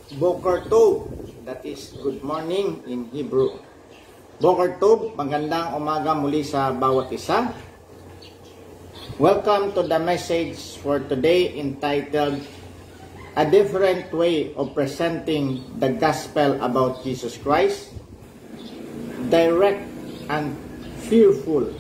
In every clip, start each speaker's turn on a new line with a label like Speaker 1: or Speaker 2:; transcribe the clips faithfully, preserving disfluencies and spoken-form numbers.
Speaker 1: Boker Tov, that is good morning in Hebrew. Boker Tov, magandang umaga muli sa bawat isa. Welcome to the message for today entitled A Different Way of Presenting the Gospel about Jesus Christ, Direct and Fearful.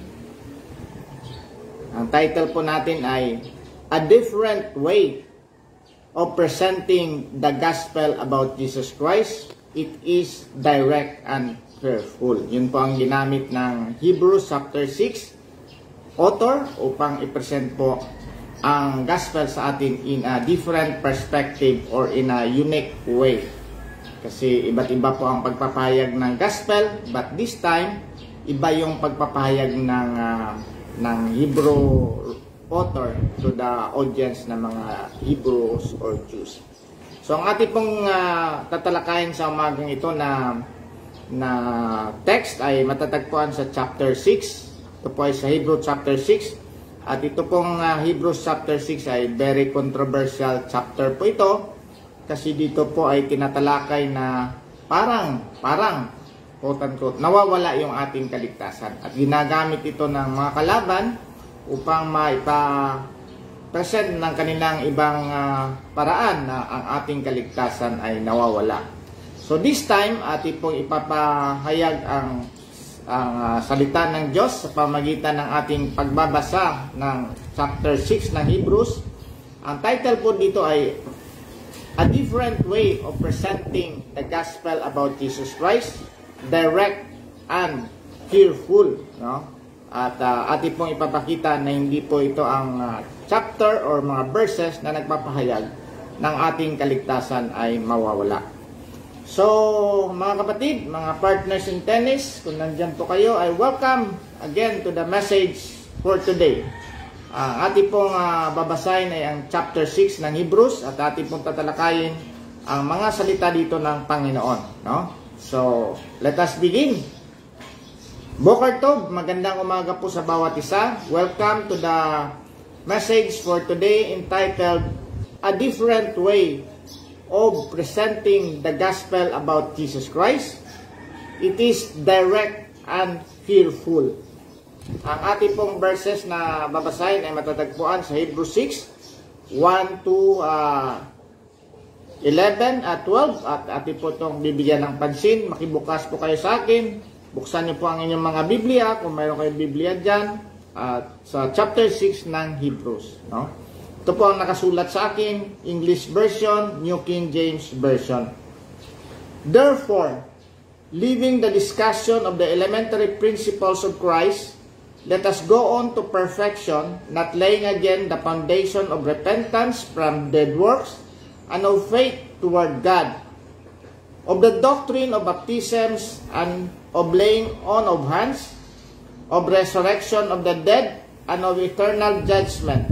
Speaker 1: Ang title po natin ay A Different Way of Presenting the Gospel about Jesus Christ. It is direct and fearful. Yun po ang ginamit ng Hebrews chapter six author upang i-present po ang gospel sa atin in a different perspective or in a unique way. Kasi iba't iba po ang pagpapahayag ng gospel, but this time iba yung pagpapahayag ng uh, ng Hebrew author to the audience ng mga Hebrews or Jews. So ang ating pong uh, tatalakayin sa umagang ito na na text ay matatagpuan sa chapter six. Ito po ay sa Hebrews chapter six. At ito pong uh, Hebrews chapter six ay very controversial chapter po ito. Kasi dito po ay tinatalakay na parang, parang, quote-unquote, nawawala yung ating kaligtasan. At ginagamit ito ng mga kalaban upang maipa-present ng kanilang ibang uh, paraan na ang ating kaligtasan ay nawawala. So this time, ating pong ipapahayag ang, ang uh, salita ng Diyos sa pamagitan ng ating pagbabasa ng chapter six ng Hebrews. Ang title po dito ay A Different Way of Presenting the Gospel about Jesus Christ, Direct and Fearful. No? At uh, ating pong ipapakita na hindi po ito ang uh, chapter or mga verses na nagpapahayag ng ating kaligtasan ay mawawala. So, mga kapatid, mga partners in tennis, kung nandyan po kayo, ay welcome again to the message for today. Ang uh, ating pong uh, babasahin ay ang chapter six ng Hebrews at ating pong tatalakayin ang mga salita dito ng Panginoon. No? So, let us begin. Boker Tov, magandang umaga po sa bawat isa. Welcome to the message for today entitled A Different Way of Presenting the Gospel about Jesus Christ. It is direct and fearful. Ang ating pong verses na babasahin ay matatagpuan sa Hebrews six, one to eleven at twelve. At ating po itong bibigyan ng pansin. Makibukas po kayo sa akin. Buksan niyo po ang inyong mga Biblia, kung mayroon kayong Biblia dyan, at sa chapter six ng Hebrews. No? Ito po ang nakasulat sa akin, English version, New King James Version. Therefore, leaving the discussion of the elementary principles of Christ, let us go on to perfection, not laying again the foundation of repentance from dead works, and of faith toward God, of the doctrine of baptisms, and of laying on of hands, of resurrection of the dead, and of eternal judgment.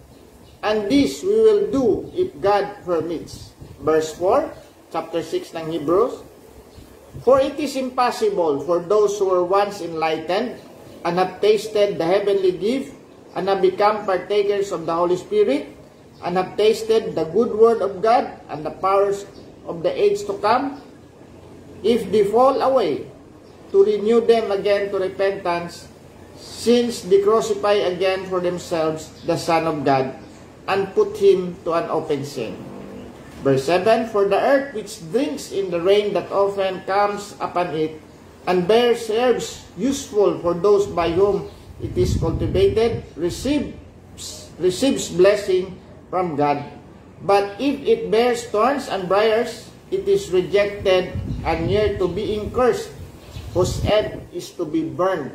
Speaker 1: And this we will do if God permits. Verse four, chapter six ng Hebrews. For it is impossible for those who were once enlightened, and have tasted the heavenly gift, and have become partakers of the Holy Spirit, and have tasted the good word of God, and the powers of the age to come, if they fall away, to renew them again to repentance, since they crucify again for themselves the Son of God, and put him to an open shame. Verse seven, for the earth which drinks in the rain that often comes upon it, and bears herbs useful for those by whom it is cultivated, receives, receives blessing from God. But if it bears thorns and briars, it is rejected and near to being cursed, whose end is to be burned.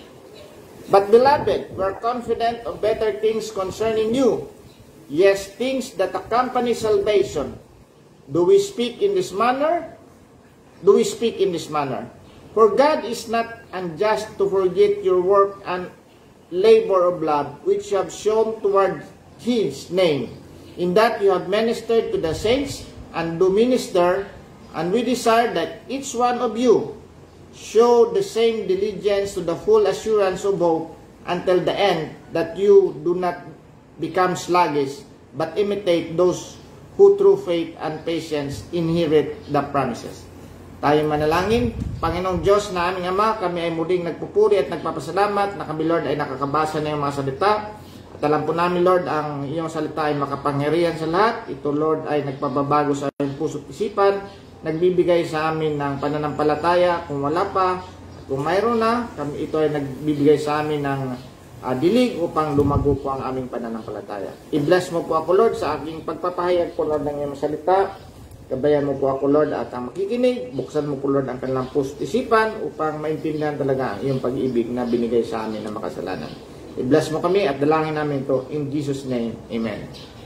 Speaker 1: But beloved, we are confident of better things concerning you, yes, things that accompany salvation. Do we speak in this manner? Do we speak in this manner? For God is not unjust to forget your work and labor of love, which you have shown toward his name, in that you have ministered to the saints, and do minister, and we desire that each one of you show the same diligence to the full assurance of hope until the end, that you do not become sluggish, but imitate those who through faith and patience inherit the promises. Tayo manalangin. Panginoong Diyos na aming Ama, kami ay muling nagpupuri at nagpapasalamat na kami, Lord, ay nakakabasa na yung mga salita. At alam po namin, Lord, ang iyong salita ay makapangyarihan sa lahat. Ito, Lord, ay nagpababago sa aming puso't isipan, nagbibigay sa amin ng pananampalataya. Kung wala pa, kung mayroon na, kami, ito ay nagbibigay sa amin ng uh, dilig upang lumago po ang aming pananampalataya. I-bless mo po ako, Lord, sa aking pagpapahayag po, Lord, ng iyong salita. Gabayan mo po ako, Lord, at ang makikinig. Buksan mo po, Lord, ang kanilang puso't isipan upang maintindihan talaga ang iyong pag-ibig na binigay sa amin na makasalanan. I-bless mo kami at dalangin namin ito in Jesus' name. Amen.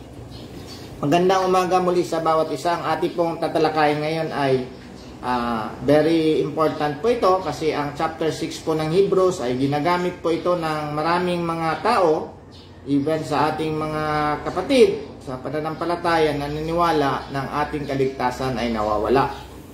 Speaker 1: Magandang umaga muli sa bawat isa. Ang ating pong tatalakayin ngayon ay uh, very important po ito kasi ang chapter six po ng Hebrews ay ginagamit po ito ng maraming mga tao, even sa ating mga kapatid, sa pananampalataya na naniniwala ng ating kaligtasan ay nawawala.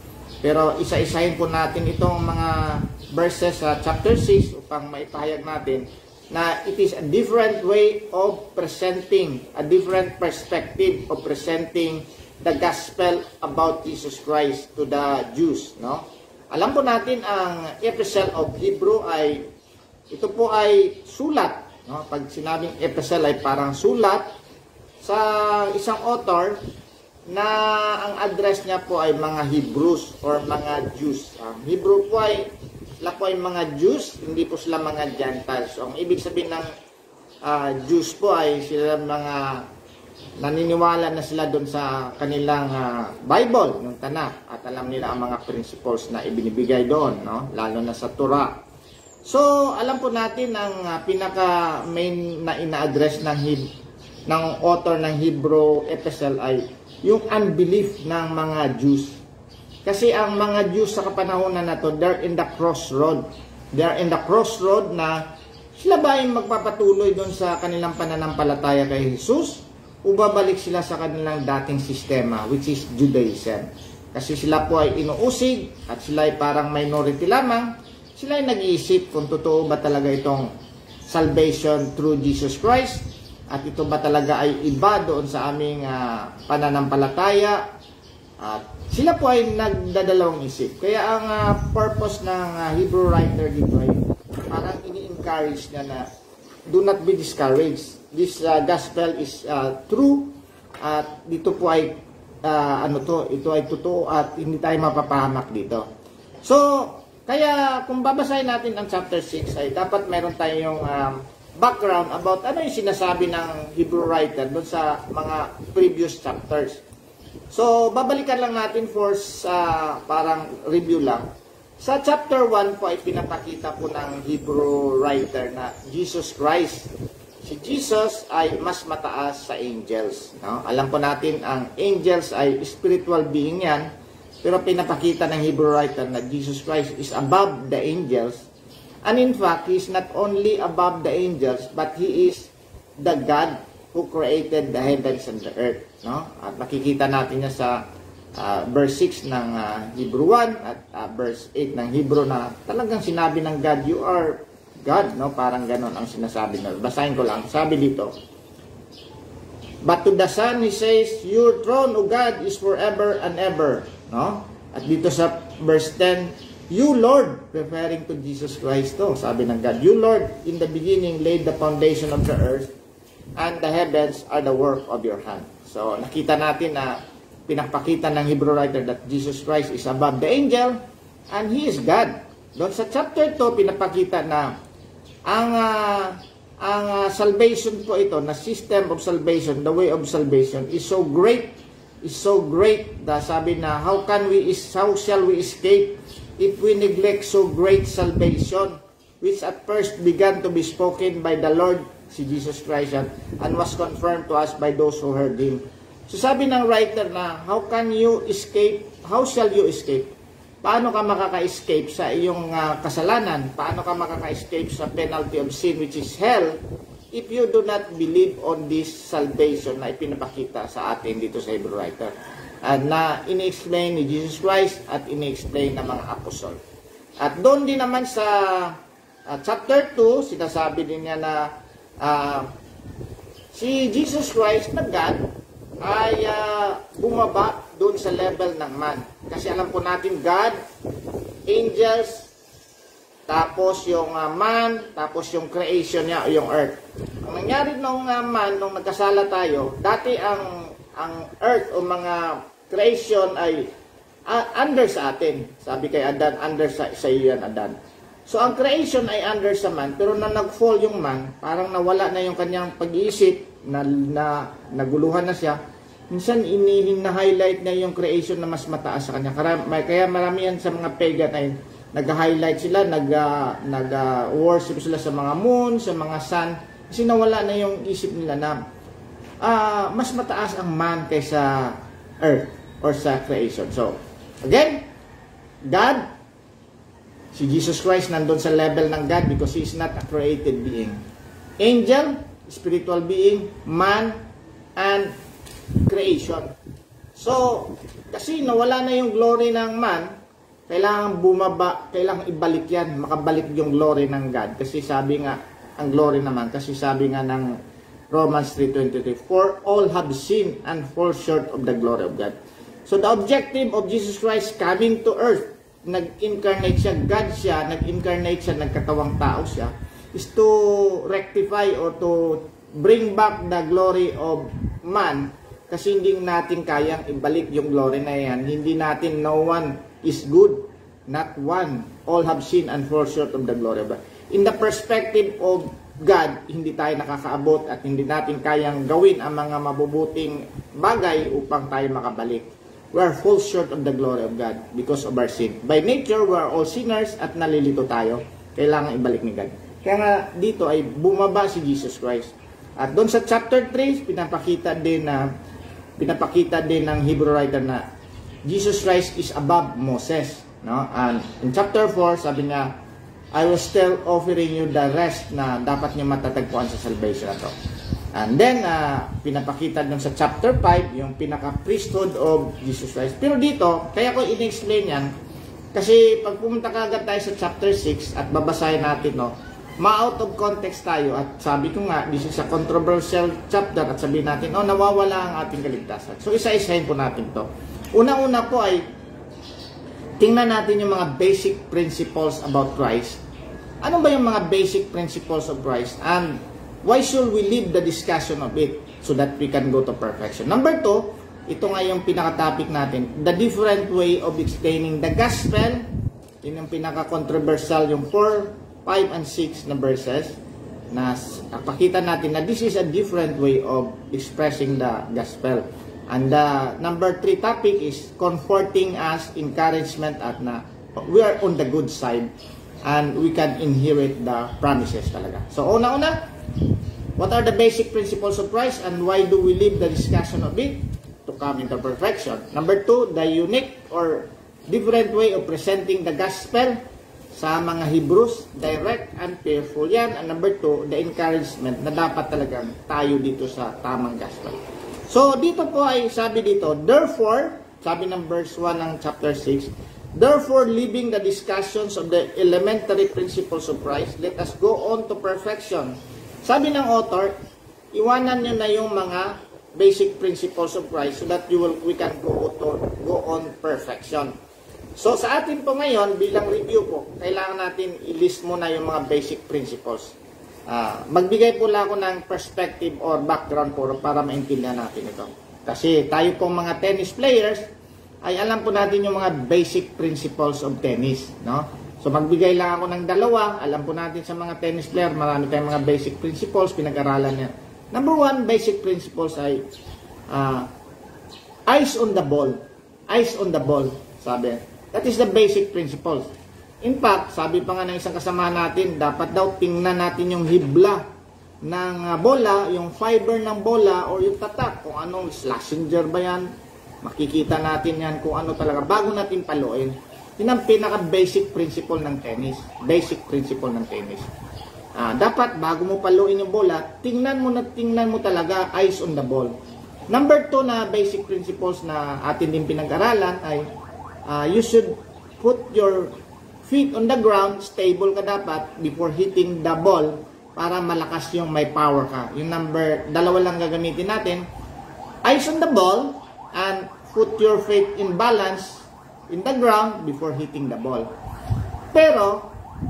Speaker 1: Pero isa-isahin po natin itong mga verses sa chapter six upang maipahayag natin na it is a different way of presenting, a different perspective of presenting the gospel about Jesus Christ to the Jews. No? Alam po natin ang epistle of Hebrew ay, ito po ay sulat. No? Pag sinabing epistle ay parang sulat sa isang author na ang address niya po ay mga Hebrews or mga Jews. Ang Hebrew po ay, sila po ay mga Jews, hindi po sila mga Gentiles. So, ang ibig sabihin ng uh, Jews po ay sila mga naniniwala na sila doon sa kanilang uh, Bible, yung Tanakh, at alam nila ang mga principles na ibinibigay doon, no? Lalo na sa Torah. So, alam po natin ang uh, pinaka main na ina-address ng Hebrew ng author ng Hebrew epistle ay yung unbelief ng mga Jews. Kasi ang mga Jews sa kapanahonan na to, they're in the crossroad. They're in the crossroad na sila ba ay magpapatuloy doon sa kanilang pananampalataya kay Jesus o babalik sila sa kanilang dating sistema, which is Judaism. Kasi sila po ay inuusig at sila ay parang minority lamang. Sila ay nag-iisip kung totoo ba talaga itong salvation through Jesus Christ. At ito ba talaga ay iba doon sa aming uh, pananampalataya? At sila po ay nagdadalawang isip. Kaya ang uh, purpose ng uh, Hebrew writer dito ay parang ini-encourage niya na do not be discouraged. This uh, gospel is uh, true. At dito po ay uh, ano to, ito ay totoo at hindi tayo mapapahamak dito. So, kaya kung babasahin natin ang chapter six ay dapat meron tayong um, background about ano yung sinasabi ng Hebrew writer doon sa mga previous chapters. So, babalikan lang natin for sa parang review lang. Sa chapter one po ay pinapakita po ng Hebrew writer na Jesus Christ. Si Jesus ay mas mataas sa angels. No? Alam po natin ang angels ay spiritual being yan, pero pinapakita ng Hebrew writer na Jesus Christ is above the angels. And in fact, He is not only above the angels, but He is the God who created the heavens and the earth. No? At makikita natin niya sa uh, verse six ng uh, Hebrew one at uh, verse eight ng Hebrew na talagang sinabi ng God, you are God. No? Parang ganon ang sinasabi na. Basahin ko lang. Sabi dito, but to the Son, He says, your throne, O God, is forever and ever. No? At dito sa verse ten, you, Lord, referring to Jesus Christ to, sabi ng God, you, Lord, in the beginning laid the foundation of the earth, and the heavens are the work of your hand. So, nakita natin na pinapakita ng Hebrew writer that Jesus Christ is above the angel, and He is God. Doon sa chapter two, pinapakita na ang, uh, ang uh, salvation po ito, na system of salvation, the way of salvation, is so great, is so great, na sabi na, how can we, is, how shall we escape if we neglect so great salvation, which at first began to be spoken by the Lord, si Jesus Christ, and was confirmed to us by those who heard Him. So sabi ng writer na, how can you escape, how shall you escape? Paano ka makaka-escape sa iyong uh, kasalanan? Paano ka makaka-escape sa penalty of sin, which is hell, if you do not believe on this salvation na ipinapakita sa atin dito sa Hebrew writer? At na ini-explain ni Jesus Christ at ini-explain ng mga apostol. At doon din naman sa uh, chapter two, sinasabi din niya na uh, si Jesus Christ na God ay uh, bumaba doon sa level ng man. Kasi alam po natin, God, angels, tapos yung uh, man, tapos yung creation niya, yung earth. Ang nangyari nung uh, man, nung nagkasala tayo, dati ang ang earth o mga creation ay uh, under sa atin. Sabi kay Adan, under sa, sa iyo yan, Adan. So ang creation ay under sa man, pero na nag-fall yung man, parang nawala na yung kanyang pag-iisip, na, na naguluhan na siya. Minsan ini-highlight na yung creation na mas mataas sa kanya. Kaya marami yan sa mga pagan ay nag-highlight sila, nag-worship uh, sila sa mga moon, sa mga sun, kasi nawala na yung isip nila na uh, mas mataas ang man kaysa earth or sa creation. So, again, God, si Jesus Christ nandun sa level ng God because He is not a created being. Angel, spiritual being, man, and creation. So, kasi nawala na yung glory ng man, kailangan bumaba, kailangan ibalik yan, makabalik yung glory ng God. Kasi sabi nga, ang glory naman, kasi sabi nga ng Romans three twenty-three, for all have sinned and fall short of the glory of God. So, the objective of Jesus Christ coming to earth, nag-incarnate siya, God siya, nag-incarnate siya, nagkatawang tao siya, is to rectify or to bring back the glory of man. Kasi hindi natin kayang ibalik yung glory na yan. Hindi natin, no one is good, not one. All have sinned and fall short of the glory of God. In the perspective of God, hindi tayo nakakaabot at hindi natin kayang gawin ang mga mabubuting bagay upang tayo makabalik. We are fall short of the glory of God because of our sin. By nature, we are all sinners at nalilito tayo. Kailangan ibalik ni God. Kaya nga dito ay bumaba si Jesus Christ. At doon sa chapter three, pinapakita din na pinapakita din ng Hebrew writer na Jesus Christ is above Moses, no? And in chapter four, sabi niya, I will still offering you the rest na dapat niyo matatagpuan sa salvation na to. And then, uh, pinapakita dun sa chapter five, yung pinaka-priesthood of Jesus Christ. Pero dito, kaya ko in-explain yan, kasi pag pumunta ka agad tayo sa chapter six at babasahin natin, no, ma-out of context tayo at sabi ko nga, this is a controversial chapter at sabihin natin, oh, nawawala ang ating kaligtasan. So, isa-isahin po natin to. Una-una po ay tingnan natin yung mga basic principles about Christ. Ano ba yung mga basic principles of Christ? And why should we leave the discussion of it so that we can go to perfection? Number two, ito nga yung pinaka-topic natin, the different way of explaining the gospel. Yun yung pinaka-controversial, yung four, five, and six na verses na napakita natin na this is a different way of expressing the gospel. And the number three topic is comforting us, encouragement at na we are on the good side and we can inherit the promises talaga. So una-una, what are the basic principles of Christ and why do we leave the discussion of it to come into perfection? Number two, the unique or different way of presenting the gospel sa mga Hebrews, direct and fearful yan. And number two, the encouragement na dapat talagang tayo dito sa tamang gospel. So, dito po ay sabi dito, therefore, sabi ng verse one ng chapter six, therefore, leaving the discussions of the elementary principles of Christ, let us go on to perfection. Sabi ng author, iwanan nyo na yung mga basic principles of Christ so that you will, we can go, to, go on perfection. So, sa atin po ngayon, bilang review po, kailangan natin i-list muna yung mga basic principles. Uh, magbigay po lang ako ng perspective or background po para maintindihan natin ito. Kasi tayo pong mga tennis players, ay alam po natin yung mga basic principles of tennis, no? So, magbigay lang ako ng dalawa. Alam po natin sa mga tennis player, marami tayong mga basic principles, pinag-aralan niya. Number one, basic principles ay uh, eyes on the ball. Eyes on the ball, sabi. That is the basic principles. In fact, sabi pa nga ng isang kasama natin, dapat daw tingnan natin yung hibla ng bola, yung fiber ng bola, or yung tatak, kung anong Schlesinger ba yan. Makikita natin yan kung ano talaga, bago natin paluin. Yun ang pinaka-basic principle ng tennis. Basic principle ng tennis. Ah, dapat, bago mo paluin yung bola, tingnan mo na tingnan mo talaga, eyes on the ball. Number two na basic principles na atin din pinag-aralan ay uh, you should put your feet on the ground, stable ka dapat before hitting the ball para malakas yung may power ka. Yung number, dalawa lang gagamitin natin. eyes on the ball and put your feet in balance in the ground before hitting the ball. Pero,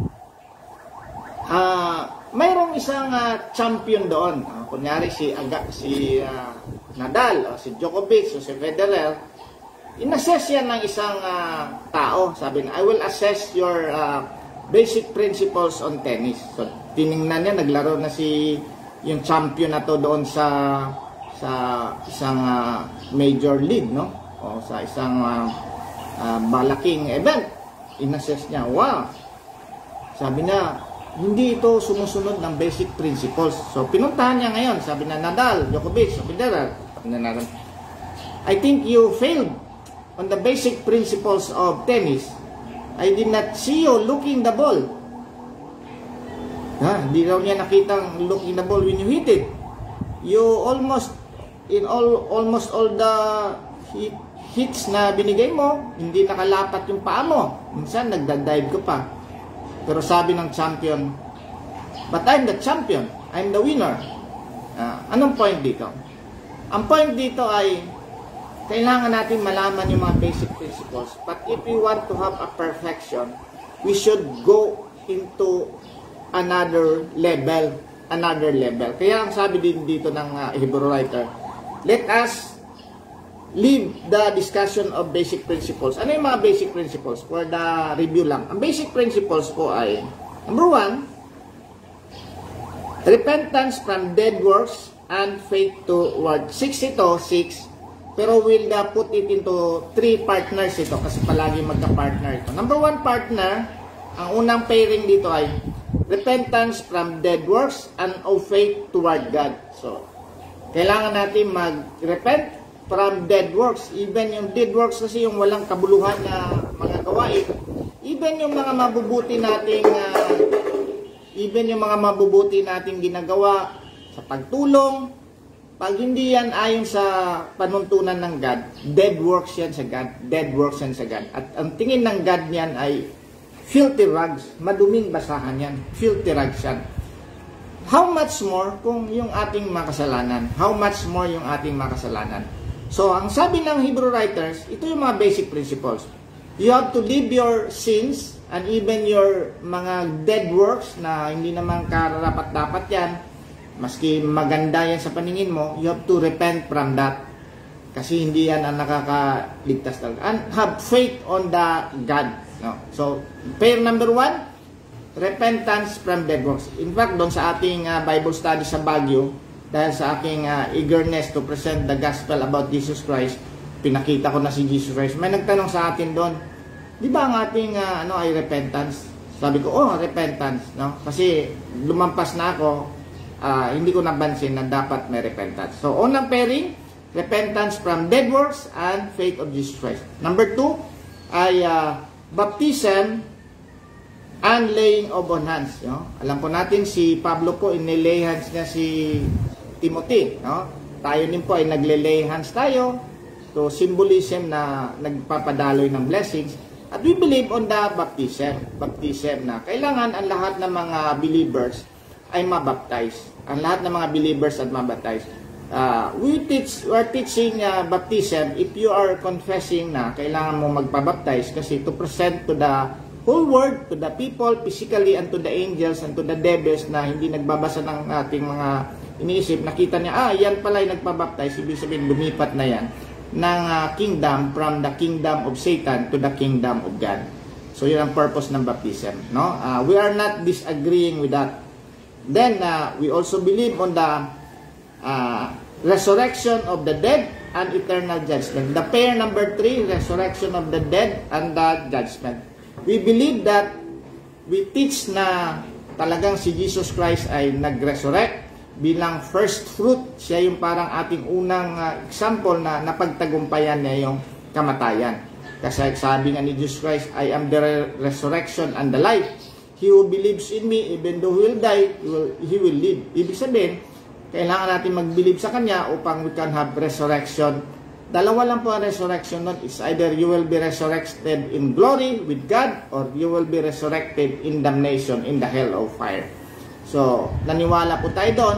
Speaker 1: uh, mayroong isang uh, champion doon. Uh, kunyari si, Aga, si uh, Nadal, o si Djokovic, o si Federer. In-assess yan ng isang uh, tao. Sabi na, I will assess your uh, basic principles on tennis. So, tiningnan niya, naglaro na si yung champion na to doon sa sa isang uh, major league, no? O sa isang uh, uh, malaking event. In-assess niya, wow! Sabi na, hindi ito sumusunod ng basic principles. So, pinuntahan niya ngayon. Sabi na, Nadal, Djokovic, Federer. I think you failed on the basic principles of tennis. I did not see you looking the ball. Ha, hindi raw niya nakitang looking the ball when you hit it. You almost, in all, almost all the hit, hits na binigay mo, hindi nakalapat yung paa mo. Minsan, nagda-dive ka pa. Pero sabi ng champion, but I'm the champion. I'm the winner. Uh, anong point dito? Ang point dito ay, kailangan natin malaman yung mga basic principles. But if we want to have a perfection, we should go into another level. Another level. Kaya ang sabi din dito ng uh, Hebrew writer, let us leave the discussion of basic principles. Ano yung mga basic principles? For the review lang. Ang basic principles po ay, number one, repentance from dead works and faith toward six ito, six. Pero we'll uh, put it into three partners ito kasi palagi magka-partner ito. Number one partner, ang unang pairing dito ay repentance from dead works and of faith toward God. So, kailangan natin mag-repent from dead works. Even yung dead works kasi yung walang kabuluhan na mga gawain. Even yung mga mabubuti nating uh, even yung mga mabubuti nating ginagawa sa pagtulong, pag hindi yan ayon sa panuntunan ng God, dead works yan sa God. Dead works yan sa God. At ang tingin ng God niyan ay filthy rags. Maduming basahan yan. Filthy rags yan. How much more kung yung ating makasalanan? How much more yung ating makasalanan? So, ang sabi ng Hebrew writers, ito yung mga basic principles. You have to leave your sins and even your mga dead works na hindi naman karapat-dapat yan, maski maganda yan sa paningin mo, you have to repent from that. Kasi hindi yan ang nakakaligtas talaga. And have faith on the God. No? So, pair number one, repentance from dead works. In fact, doon sa ating uh, Bible study sa Baguio, dahil sa aking uh, eagerness to present the gospel about Jesus Christ, pinakita ko na si Jesus Christ. May nagtanong sa atin doon, di ba ang ating uh, ano ay repentance? Sabi ko, oh, repentance. No? Kasi lumampas na ako, uh, hindi ko nabansin na dapat may repentance. So, unang pairing, repentance from dead works and faith of Jesus Christ. Number two, ay uh, baptism and laying of on hands. No? Alam po natin, si Pablo po, inilay hands niya si Timothy. No? Tayo din po ay nagle-lay hands tayo to symbolism na nagpapadaloy ng blessings. At we believe on the baptism. Baptism na kailangan ang lahat ng mga believers ay mabaptize. Ang lahat ng mga believers at mabaptize. Uh, we teach, we are teaching uh, baptism if you are confessing na kailangan mo magpabaptize kasi to present to the whole world, to the people physically and to the angels and to the devils na hindi nagbabasa ng ating mga iniisip, nakita niya, ah, yan pala yung nagpabaptize, ibig sabihin lumipat na yan ng uh, kingdom from the kingdom of Satan to the kingdom of God. So yun ang purpose ng baptism. No? Uh, we are not disagreeing with that. Then uh, we also believe on the uh, resurrection of the dead and eternal judgment. The pair number three, resurrection of the dead and the judgment. We believe that we teach na talagang si Jesus Christ ay nag-resurrect bilang first fruit. Siya yung parang ating unang uh, example na napagtagumpayan niya yung kamatayan. Kasi sabi nga ni Jesus Christ, I am the re resurrection and the life. He who believes in me, even though he will die, he will, he will live. Ibig sabihin, kailangan natin mag-believe sa Kanya upang we can have resurrection. Dalawa lang po ang resurrection nun. It's either you will be resurrected in glory with God or you will be resurrected in damnation in the hell of fire. So, naniwala po tayo doon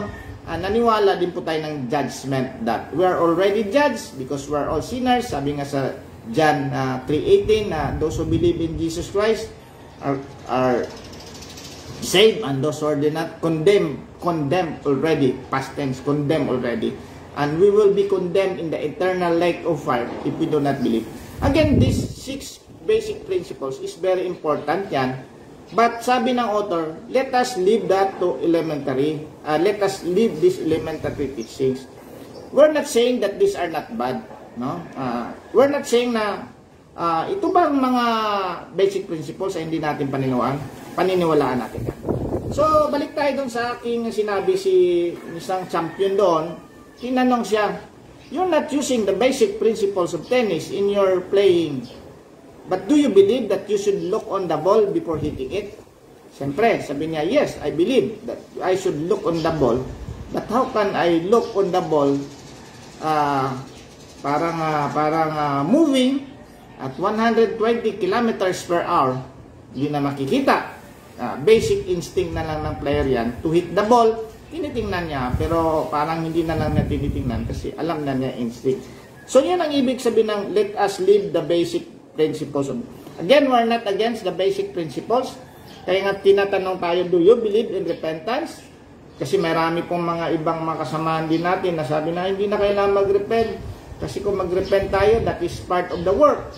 Speaker 1: uh, naniwala din po tayo ng judgment that we are already judged because we are all sinners. Sabi nga sa John uh, three eighteen na uh, those who believe in Jesus Christ are, are saved, and those who are not condemned, condemned already, past tense, condemned already. And we will be condemned in the eternal lake of fire if we do not believe. Again, these six basic principles is very important yan. But sabi ng author, let us leave that to elementary. Uh, let us leave these elementary teachings. We're not saying that these are not bad. No? Uh, we're not saying na uh, ito bang mga basic principles ay hindi natin paniniwalaan, paniniwalaan natin yan. So, balik tayo dun sa aking sinabi si isang champion doon. Tinanong siya, you're not using the basic principles of tennis in your playing. But do you believe that you should look on the ball before hitting it? Siyempre, sabi niya, yes, I believe that I should look on the ball. But how can I look on the ball uh, parang, uh, parang uh, moving at one hundred twenty kilometers per hour? Hindi na makikita. Uh, basic instinct na lang ng player yan to hit the ball. Tinitingnan niya, pero parang hindi na lang niya tinitingnan kasi alam na niya instinct. So, yan ang ibig sabihin ng let us leave the basic principles. Again, we're not against the basic principles. Kaya nga tinatanong tayo, do you believe in repentance? Kasi marami pong mga ibang mga kasamahan din natin na sabi na hindi na kailangan mag-repent. Kasi kung mag-repent tayo, that is part of the work.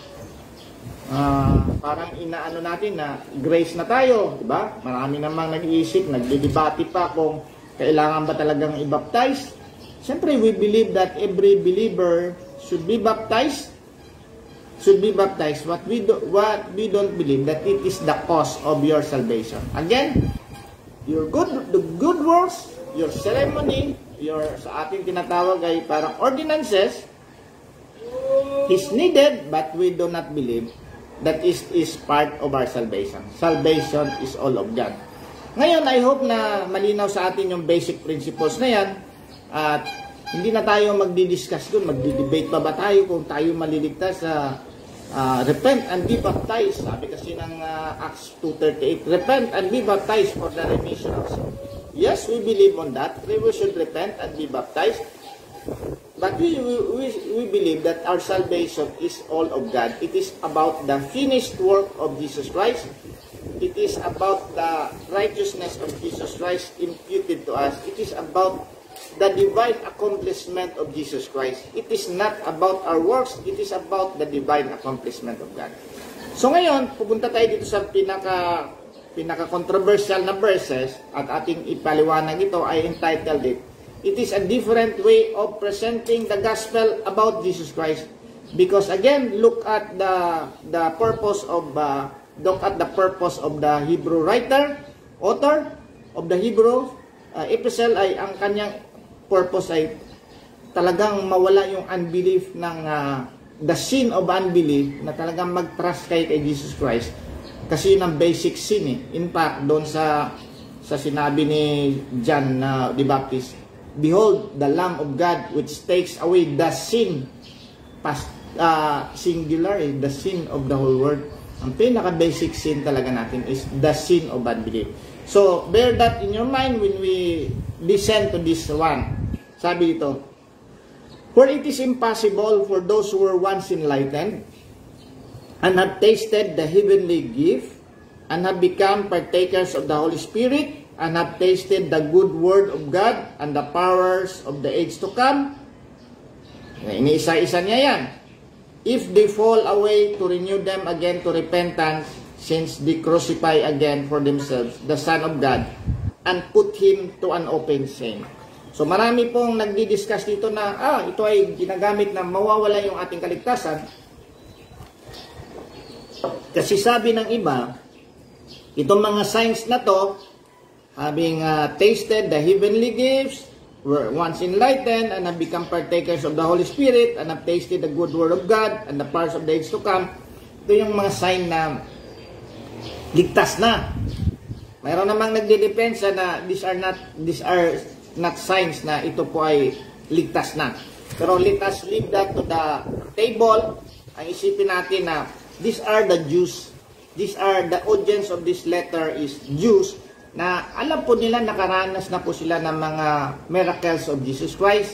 Speaker 1: Uh, parang inaano natin na grace na tayo, diba? Marami namang nag-iisip, nagdidebate pa kung kailangan ba talagang i-baptize. Siyempre, we believe that every believer should be baptized. Should be baptized. What we do, what we don't believe that it is the cause of your salvation. Again, your good, the good works, your ceremony, your sa ating tinatawag ay parang ordinances is needed, but we do not believe that is is part of our salvation. Salvation is all of God. Ngayon, I hope na malinaw sa atin yung basic principles na yan at hindi na tayo magdi-discuss doon, magdi-debate pa ba tayo kung tayo maliligtas sa uh, repent and be baptized. Sabi kasi ng uh, Acts two thirty-eight, repent and be baptized for the remission of sin. Yes, we believe on that. We should repent and be baptized. But we, we, we believe that our salvation is all of God. It is about the finished work of Jesus Christ. It is about the righteousness of Jesus Christ imputed to us. It is about the divine accomplishment of Jesus Christ. It is not about our works, it is about the divine accomplishment of God. So ngayon, pupunta tayo dito sa pinaka pinaka-controversial na verses at ating ipaliwanag ito ay entitled it, it is a different way of presenting the gospel about Jesus Christ. Because again, look at the the purpose of uh, look at the purpose of the Hebrew writer, author of the Hebrew uh, epistle ay ang kanyang purpose ay talagang mawala yung unbelief ng uh, the sin of unbelief na talagang mag-trust kay kay Jesus Christ kasi yun ang basic sin eh. In fact, doon sa sa sinabi ni John uh, the Baptist, behold the Lamb of God which takes away the sin, past uh, singular eh, the sin of the whole world. Ang pinaka basic sin talaga natin is the sin of unbelief. So, bear that in your mind when we listen to this one. Sabi dito, for it is impossible for those who were once enlightened and have tasted the heavenly gift and have become partakers of the Holy Spirit and have tasted the good word of God and the powers of the age to come. Iniisa-isa niya yan. If they fall away, to renew them again to repentance, since they crucify again for themselves the Son of God and put Him to an open shame. So marami pong nagdi-discuss dito na, ah, ito ay ginagamit na mawawala yung ating kaligtasan. Kasi sabi ng iba, itong mga signs na to, having uh, tasted the heavenly gifts, were once enlightened and have become partakers of the Holy Spirit and have tasted the good word of God and the powers of the age to come. Ito yung mga sign na ligtas na. Mayroon namang nagdidepensa na these are not these are not signs na ito po ay ligtas na. Pero let us leave that to the table. Ang isipin natin na these are the Jews. These are the audience of this letter is Jews na alam po nila, nakaranas na po sila ng mga miracles of Jesus Christ.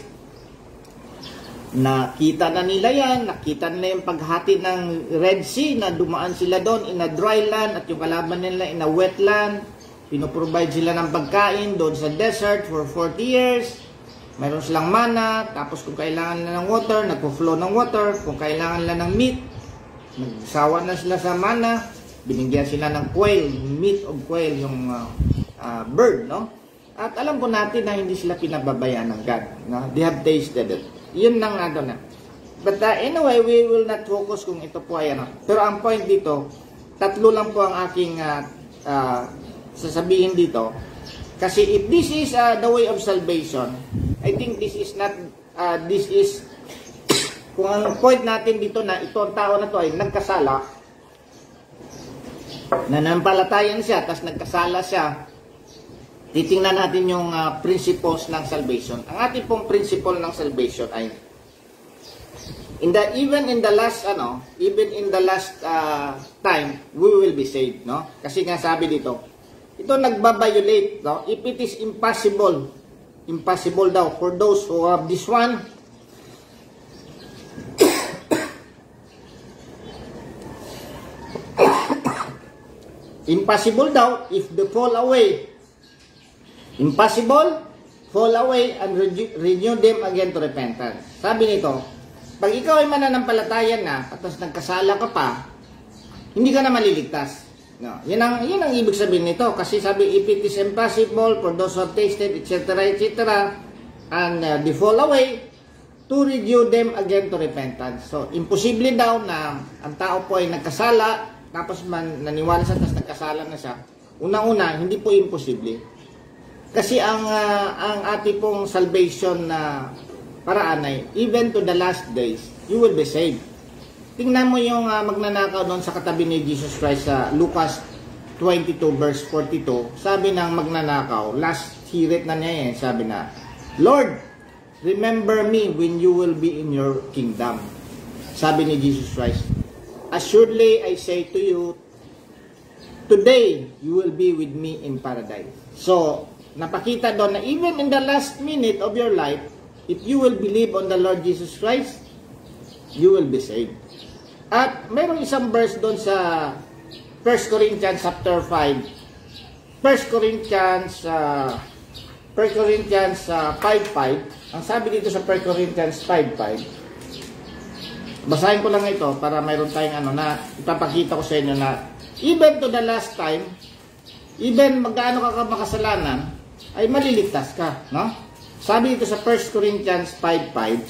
Speaker 1: Nakita na nila yan, nakita nila yung paghati ng Red Sea na dumaan sila doon in a dry land at yung kalaban nila in a wet land. Pinoprovide sila ng pagkain doon sa desert for forty years. Mayroon silang mana, tapos kung kailangan nila ng water, nagpo-flow ng water. Kung kailangan nila ng meat, nagsawa na sila sa mana, binigyan sila ng quail, meat of quail, yung uh, uh, bird, no? At alam po natin na hindi sila pinababayaan ng God, no? They have tasted it. Yun lang ano na. But uh, anyway, we will not focus kung ito po ay ano. Pero ang point dito, tatlo lang po ang aking uh, uh, sasabihin dito. Kasi if this is uh, the way of salvation, I think this is not, uh, this is, kung ang point natin dito na ito ang tao na to ay nagkasala, nanampalatayan siya, tapos nagkasala siya, titingnan natin yung uh, principles ng salvation. Ang ating pong principle ng salvation ay, in the, even in the last, ano, even in the last uh, time, we will be saved, no? Kasi nga sabi dito, ito nagbabiolate, no? If it is impossible, impossible daw for those who have this one, impossible daw if they fall away. Impossible, fall away and renew them again to repentance. Sabi nito, pag ikaw ay mananampalatayan na, tapos nagkasala ka pa, hindi ka na maliligtas. No, yan ang, yan ang ibig sabihin nito. Kasi sabi, if it is impossible for those who have tasted, et cetera, et cetera, and uh, they fall away, to renew them again to repentance. So, imposible daw na ang tao po ay nagkasala, tapos man naniwala siya, tapos nagkasala na siya. Unang-una, hindi po imposible. Kasi ang, uh, ang ating pong salvation na paraan ay, even to the last days, you will be saved. Tingnan mo yung uh, magnanakaw doon sa katabi ni Jesus Christ sa Lucas twenty-two verse forty-two. Sabi ng magnanakaw, last hirit na niya yan, sabi na, Lord, remember me when you will be in your kingdom. Sabi ni Jesus Christ, assuredly I say to you, today you will be with me in paradise. So, napakita doon na even in the last minute of your life, if you will believe on the Lord Jesus Christ, you will be saved. At mayroong isang verse doon sa First Corinthians chapter five. First Corinthians uh, First Corinthians uh, five five. Ang sabi dito sa First Corinthians five five. Basahin ko lang ito para mayroon tayong ano na ipapakita ko sa inyo na even to the last time, even magkaano ka makasalanan, ay maliligtas ka, no? Sabi dito sa First Corinthians five five.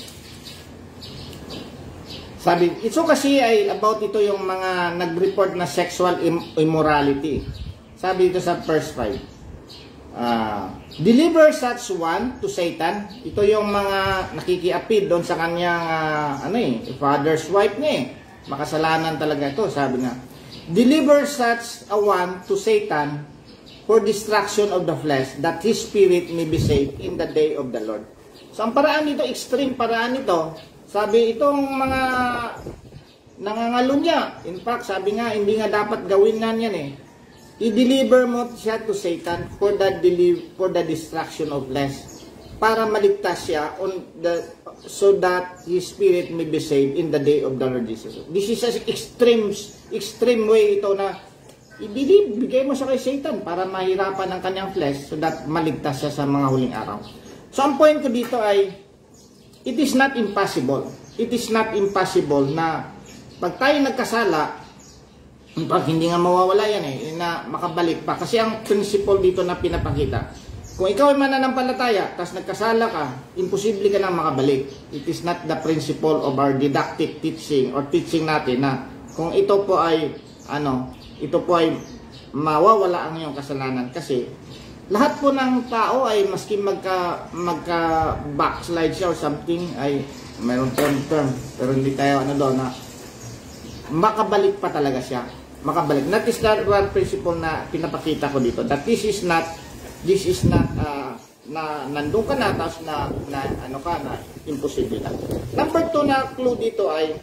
Speaker 1: Sabi, ito kasi ay about ito yung mga nag-report na sexual im immorality. Sabi dito sa verse five. Uh, Deliver such one to Satan. Ito yung mga nakikiapid doon sa kanyang uh, ano eh, father's wife niya eh. Makasalanan talaga ito, sabi nga. Deliver such a one to Satan for destruction of the flesh, that his spirit may be saved in the day of the Lord. So ang paraan nito, extreme paraan nito, sabi itong mga nangangalo niya. In fact, sabi nga, hindi nga dapat gawin na yan eh. I-deliver mo siya to Satan for the, for the destruction of flesh. Para maligtas siya on the, so that his spirit may be saved in the day of the Lord Jesus. This is an extreme, extreme way ito na ibigay mo siya kay Satan para mahirapan ang kanyang flesh so that maligtas siya sa mga huling araw. So ang point ko dito ay, it is not impossible. It is not impossible na pag tayo nagkasala, pag hindi nga mawawala yan eh, na makabalik pa. Kasi ang principle dito na pinapakita, kung ikaw ay mananampalataya, tapos nagkasala ka, imposible ka nang makabalik. It is not the principle of our didactic teaching or teaching natin na kung ito po ay, ano, ito po ay mawawala ang iyong kasalanan. Kasi lahat po ng tao ay maski magka, magka backslide siya or something ay mayroon term term pero hindi tayo ano doon na makabalik pa talaga siya. Makabalik. That is the one principle na pinapakita ko dito. That this is not this is not uh, na nandun ka na tapos na, na ano ka na imposible na. Number two na clue dito ay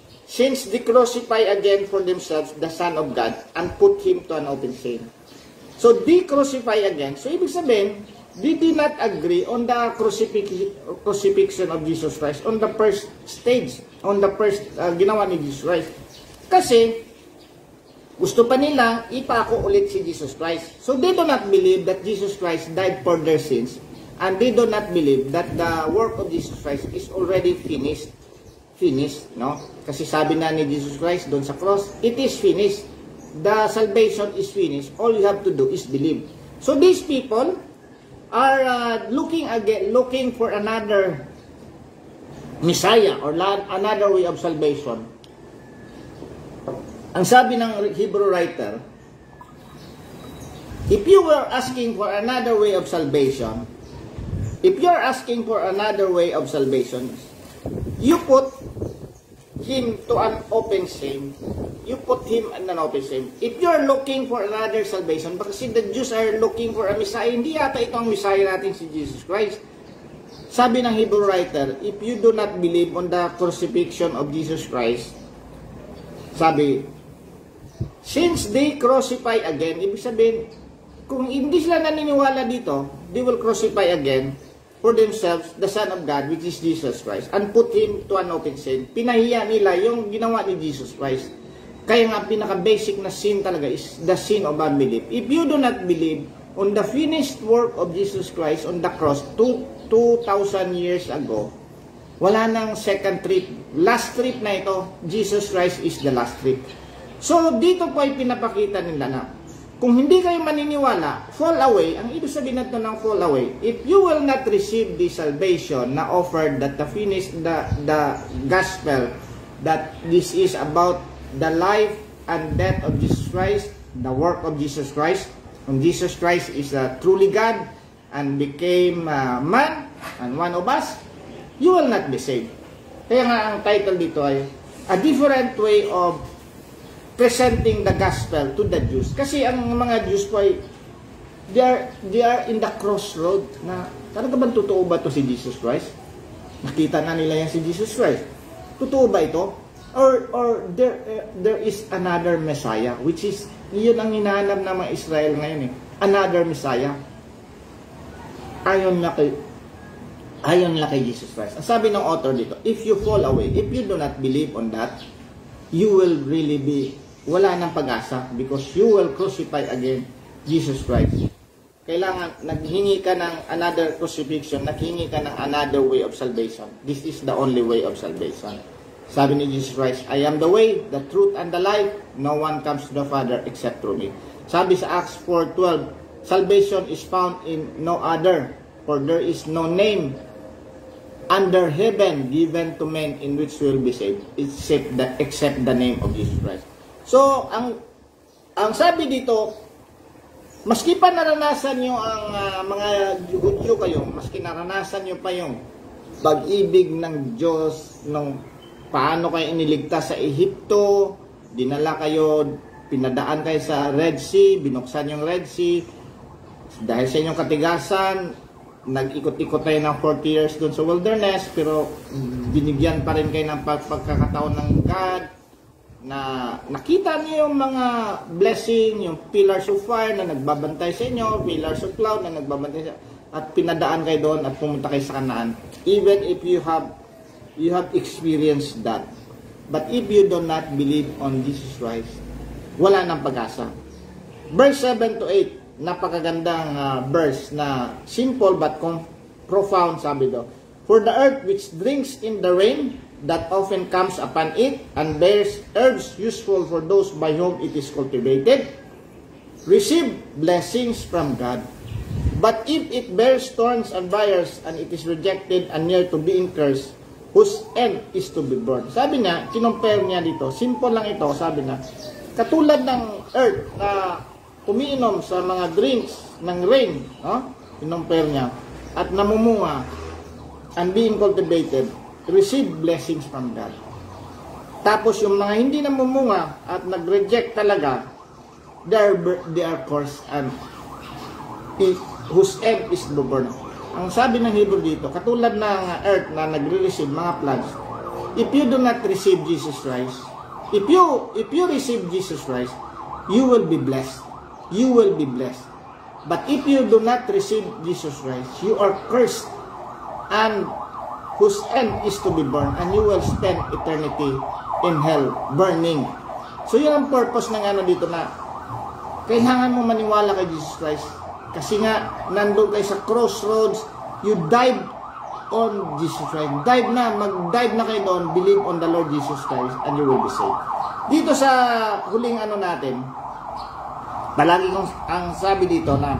Speaker 1: since they crucify again for themselves the Son of God and put Him to an open shame. So, they crucify again. So, ibig sabihin, they did not agree on the crucifix crucifixion of Jesus Christ on the first stage, on the first uh, ginawa ni Jesus Christ. Kasi, gusto pa nila ipako ulit si Jesus Christ. So, they do not believe that Jesus Christ died for their sins, and they do not believe that the work of Jesus Christ is already finished. Finished, no? Kasi sabi na ni Jesus Christ doon sa cross, it is finished. The salvation is finished. All you have to do is believe. So, these people are uh, looking again, looking for another Messiah or another way of salvation. Ang sabi ng Hebrew writer, if you were asking for another way of salvation, if you are asking for another way of salvation, you put him to an open shame. You put him in an open shame. If you are looking for another salvation, kasi the Jews are looking for a Messiah, hindi yata ito ang Messiah natin si Jesus Christ. Sabi ng Hebrew writer, if you do not believe on the crucifixion of Jesus Christ, sabi, since they crucify again, ibig sabihin, kung hindi sila naniniwala dito, they will crucify again for themselves the Son of God, which is Jesus Christ, and put him to an open shame. Pinahiya nila yung ginawa ni Jesus Christ. Kaya nga, pinaka-basic na sin talaga is the sin of unbelief. If you do not believe on the finished work of Jesus Christ on the cross two thousand years ago, wala nang second trip. Last trip na ito, Jesus Christ is the last trip. So, dito po ay pinapakita nila na kung hindi kayo maniniwala, fall away, ang ibig sabihin natin ng fall away, if you will not receive the salvation na offered that the finish, the, the gospel, that this is about the life and death of Jesus Christ, the work of Jesus Christ, and Jesus Christ is uh, truly God and became uh, man and one of us, you will not be saved. Kaya nga ang title dito ay A Different Way of Presenting the Gospel to the Jews. Kasi ang mga Jews po ay they are, they are in the crossroad na talaga ba totoo ba to si Jesus Christ? Nakita na nila yan si Jesus Christ. Totoo ba ito? Or, or there, uh, there is another Messiah, which is, yun ang hinahanap ng mga Israel ngayon eh. Another Messiah. Ayon na kay, ayon na kay Jesus Christ. Ang sabi ng author dito, if you fall away, if you do not believe on that, you will really be, wala ng pag-asa because you will crucify again Jesus Christ. Kailangan, naghingi ka ng another crucifixion, naghingi ka ng another way of salvation. This is the only way of salvation. Sabi ni Jesus Christ, I am the way, the truth, and the life. No one comes to the Father except through me. Sabi sa Acts four twelve, salvation is found in no other, for there is no name under heaven given to men in which we will be saved, except the, except the name of Jesus Christ. So, ang ang sabi dito, maski pa naranasan nyo ang uh, mga Hudyo kayo, maski naranasan nyo pa yung pag-ibig ng Diyos, nung paano kayo iniligtas sa Ehipto, dinala kayo, pinadaan kayo sa Red Sea, binuksan yung Red Sea, dahil sa inyong katigasan, nag-ikot-ikot tayo ng forty years doon sa wilderness, pero binigyan pa rin kayo ng pagkakataon ng God, na nakita niyo yung mga blessing, yung pillars of fire na nagbabantay sa inyo, pillars of cloud na nagbabantay sa inyo, at pinadaan kayo doon at pumunta kayo sa Kanaan, even if you have you have experienced that. But if you do not believe on Jesus Christ, wala nang pag-asa. Verse seven to eight, napakagandang uh, verse na simple but profound, sabi do. For the earth which drinks in the rain that often comes upon it and bears herbs useful for those by whom it is cultivated, receive blessings from God. But if it bears thorns and briars and it is rejected and near to being cursed, whose end is to be burned. Sabi niya, kinumpare niya dito, simple lang ito, sabi na, katulad ng earth na umiinom sa mga drinks ng rain, no? Kinumpare niya, at namumunga and being cultivated, receive blessings from God. Tapos yung mga hindi namumunga at nag-reject talaga, they are, they are cursed and whose end is to be burned. Ang sabi ng Hebrew dito, katulad ng earth na nagre-receive mga plants, if you do not receive Jesus Christ, if you if you receive Jesus Christ, you will be blessed. you will be blessed. But if you do not receive Jesus Christ, you are cursed, and whose end is to be burned, and you will spend eternity in hell, burning. So yun ang purpose ng ano dito, na kailangan mo maniwala kay Jesus Christ. Kasi nga, nandun kayo sa crossroads, you dive on Jesus Christ. Dive na, mag-dive na kayo doon, believe on the Lord Jesus Christ, and you will be saved. Dito sa huling ano natin, palagi kong ang sabi dito na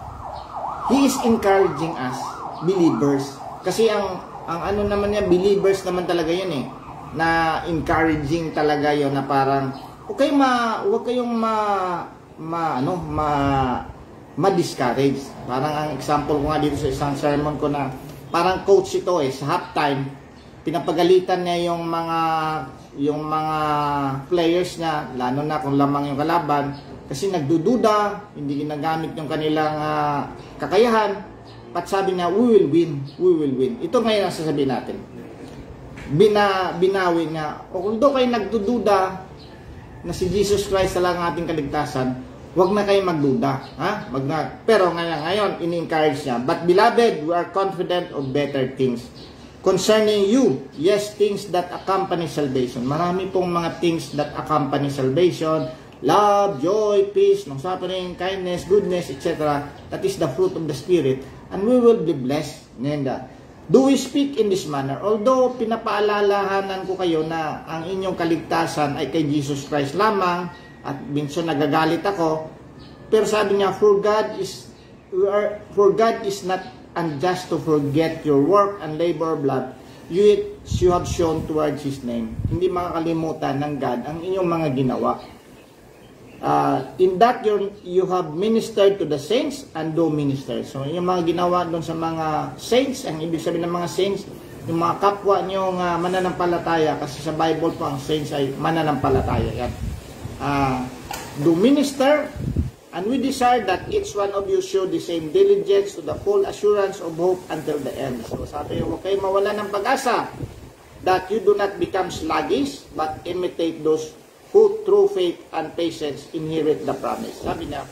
Speaker 1: He is encouraging us, believers. Kasi ang ang ano naman niya, believers naman talaga yun eh, na encouraging talaga yun, na parang huwag kayong ma, huwag kayong ma, ma ano, ma, ma-discourage. Parang ang example ko nga dito sa isang sermon ko, na parang coach ito eh, sa halftime, pinapagalitan niya yung mga yung mga players niya, lalo na kung lamang yung kalaban, kasi nagdududa, hindi ginagamit yung kanilang uh, kakayahan, at sabi niya, we will win, we will win. Ito ngayon ang sasabihin natin. Bina, binawi niya, o kung doon kayo nagdududa na si Jesus Christ lang ang ating kaligtasan, wag na kayo magduda. Ha? Wag na. Pero ngayon, ngayon ini-encourage niya, but beloved, we are confident of better things concerning you. Yes, things that accompany salvation. Marami pong mga things that accompany salvation. Love, joy, peace, long-suffering, kindness, goodness, et cetera. That is the fruit of the Spirit. And we will be blessed. Nenda. Do we speak in this manner? Although pinapaalalahanan ko kayo na ang inyong kaligtasan ay kay Jesus Christ lamang, at minsan nagagalit ako, pero sabi niya, for God is we are, for God is not unjust to forget your work and labor of love you, you have shown towards His name. Hindi makakalimutan ng God ang inyong mga ginawa. Uh, in that you you have ministered to the saints and do minister. So yung mga ginawa doon sa mga saints, ang ibig sabihin ng mga saints, yung mga kapwa niyong uh, mananampalataya, kasi sa Bible po ang saints ay mananampalataya. Yan. Uh, do minister, and we desire that each one of you show the same diligence to the full assurance of hope until the end. So sabi yung, okay, mawala ng pag-asa, that you do not become sluggish, but imitate those who through faith and patience inherit the promise. Sabi niya,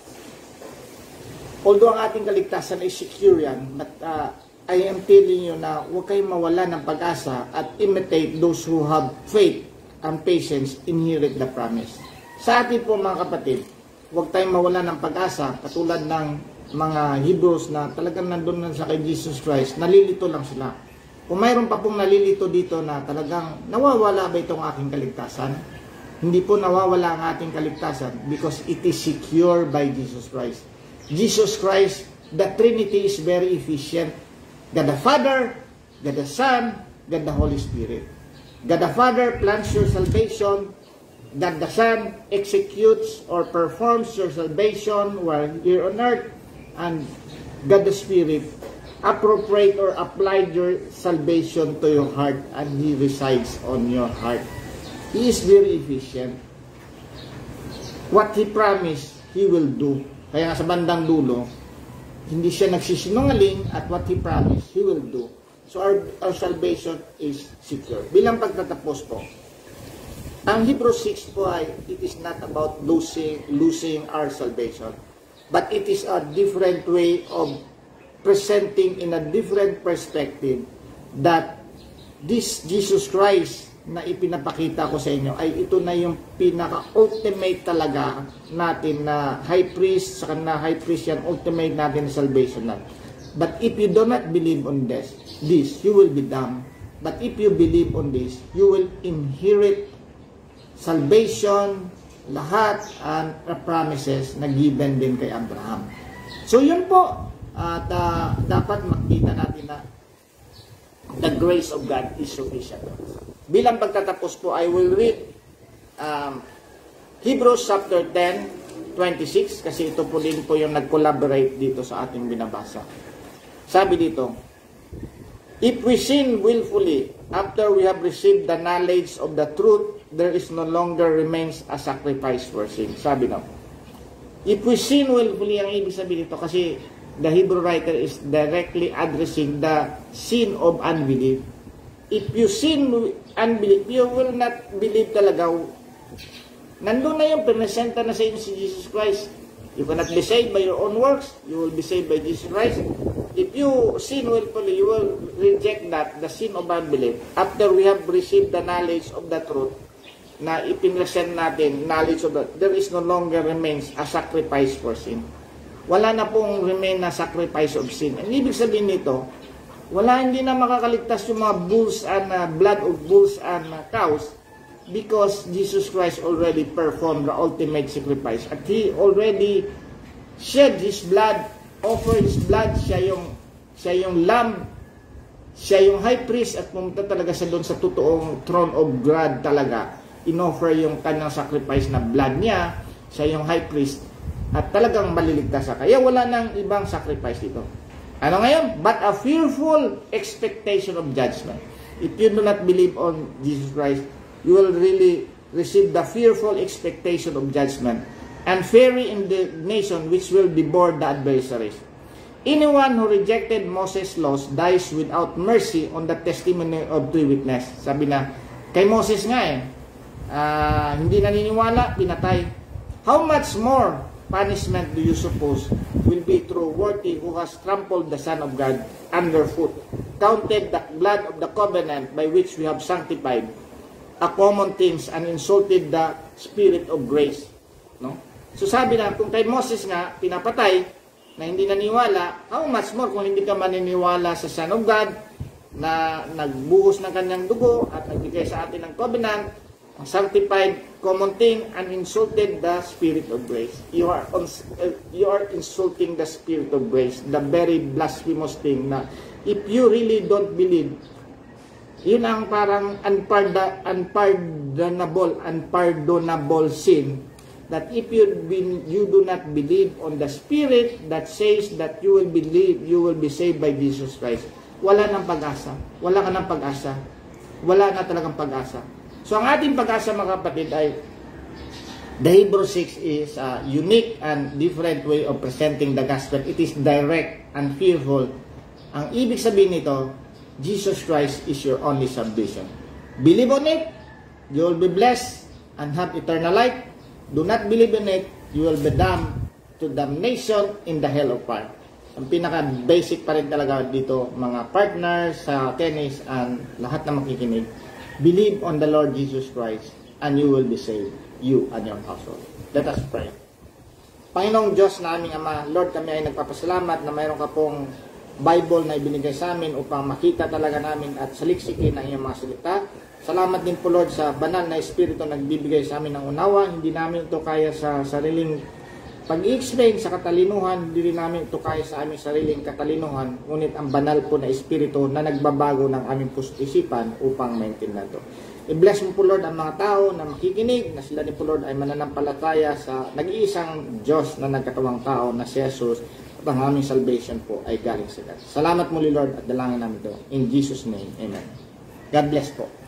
Speaker 1: although ang ating kaligtasan ay secure yan, but uh, I am telling you na huwag kayong mawala ng pag-asa at imitate those who have faith and patience inherit the promise. Sa atin po mga kapatid, huwag tayong mawala ng pag-asa, katulad ng mga Hebrews na talagang nandun na sa kay Jesus Christ, nalilito lang sila. Kung mayroon pa pong nalilito dito na talagang nawawala ba itong aking kaligtasan? Hindi po nawawala ang ating kaligtasan because it is secure by Jesus Christ. Jesus Christ, the Trinity is very efficient. God the Father, God the Son, God the Holy Spirit. God the Father plans your salvation. God the Son executes or performs your salvation while here on earth. And God the Spirit appropriate or applied your salvation to your heart, and He resides on your heart. He is very efficient. What He promised, He will do. Kaya nga sa bandang dulo, hindi siya nagsisinungaling, at what He promised, He will do. So our, our salvation is secure. Bilang pagtatapos po, ang Hebrews six po ay, it is not about losing, losing our salvation, but it is a different way of presenting in a different perspective that this Jesus Christ na ipinapakita ko sa inyo ay ito na yung pinaka-ultimate talaga natin na high priest, sa kanila high priest yan, ultimate natin na salvation natin. But if you do not believe on this, this, you will be damned. But if you believe on this, you will inherit salvation, lahat, and promises na given din kay Abraham. So yun po, at uh, dapat makita natin na the grace of God is sufficient. Bilang pagtatapos po, I will read um, Hebrews chapter ten, twenty-six, kasi ito po din po yung nag-collaborate dito sa ating binabasa. Sabi dito, if we sin willfully after we have received the knowledge of the truth, there is no longer remains a sacrifice for sin. Sabi na, if we sin willfully, ang ibig sabihin dito, kasi the Hebrew writer is directly addressing the sin of unbelief. If you sin unbelief, you will not believe talaga. Nandun na yung presenta na sa inyo si Jesus Christ. You cannot be saved by your own works. You will be saved by Jesus Christ. If you sin willfully, you will reject that, the sin of unbelief. After we have received the knowledge of the truth, na ipinresent natin, knowledge of that, there is no longer remains a sacrifice for sin. Wala na pong remain na sacrifice of sin. Ang ibig sabihin nito, wala, hindi na makakaligtas yung mga bulls and uh, blood of bulls and uh, cows, because Jesus Christ already performed the ultimate sacrifice. At He already shed His blood, offered His blood. Siya yung, siya yung lamb, siya yung high priest, at pumunta talaga siya doon sa totoong throne of God talaga. In-offer yung kanyang sacrifice na blood niya, siya yung high priest, at talagang maliligtas siya. Kaya wala nang ibang sacrifice dito. Ano ngayon? But a fearful expectation of judgment. If you do not believe on Jesus Christ, you will really receive the fearful expectation of judgment and fiery indignation which will devour the adversaries. Anyone who rejected Moses' laws dies without mercy on the testimony of two witnesses. Sabi na, kay Moses nga eh, uh, hindi naniniwala, pinatay. How much more punishment do you suppose will be through worthy who has trampled the Son of God underfoot, counted the blood of the covenant by which we have sanctified a common things and insulted the Spirit of grace. No? So sabi na, kung kay Moses nga, pinapatay, na hindi naniwala, how much more kung hindi ka maniniwala sa Son of God, na nagbuhos ng kanyang dugo, at nagbigay sa atin ng covenant, sanctified common thing, and insulted the Spirit of grace. You are, on, uh, you are insulting the Spirit of grace, the very blasphemous thing na, if you really don't believe, yun ang parang unparda, unpardonable, unpardonable sin, that if you, be, you do not believe on the Spirit that says that you will believe, you will be saved by Jesus Christ. Wala nang pag-asa. Wala ka ng pag-asa. Wala na talagang pag-asa. So ang ating pag-asa, mga kapatid, ay the Hebrew six is a unique and different way of presenting the gospel. It is direct and fearful. Ang ibig sabihin nito, Jesus Christ is your only salvation. Believe on it, you will be blessed and have eternal life. Do not believe in it, you will be damned to damnation in the hell of fire. Ang pinaka-basic pa rin talaga dito, mga partners sa tennis and lahat na makikinig, believe on the Lord Jesus Christ and you will be saved, you and your household. Let us pray. Panginoong Diyos na aming Ama, Lord, kami ay nagpapasalamat na mayroon ka pong Bible na ibinigay sa amin upang makita talaga namin at saliksikin ang iyong mga salita. Salamat din po, Lord, sa banal na Espiritu na nagbibigay sa amin ng unawa. Hindi namin ito kaya sa sariling pag-i-explain sa katalinuhan, hindi rin namin ito kaya sa aming sariling katalinuhan, ngunit ang banal po na Espiritu na nagbabago ng aming puso-isipan upang maintindihan ito. I-bless mo po, Lord, ang mga tao na makikinig, na sila ni po, Lord, ay mananampalataya sa nag-iisang Diyos na nagkatawang tao na si Jesus. Ang aming salvation po ay galing sa God. Salamat muli, Lord, at dalangin namin ito. In Jesus' name, Amen. God bless po.